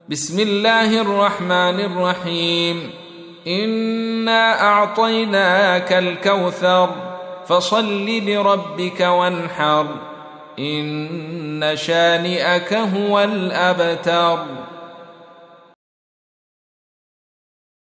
بسم الله الرحمن الرحيم. إنا أعطيناك الكوثر فصل لربك وانحر إن شانئك هو الأبتر.